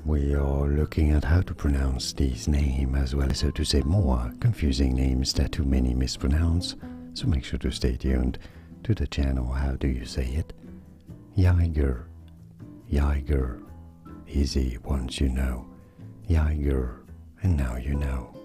we are looking at how to pronounce these names as well as how to say more confusing names that too many mispronounce, so make sure to stay tuned to the channel. How do you say it? Yaeger, Yaeger, easy once you know. Yaeger, and now you know.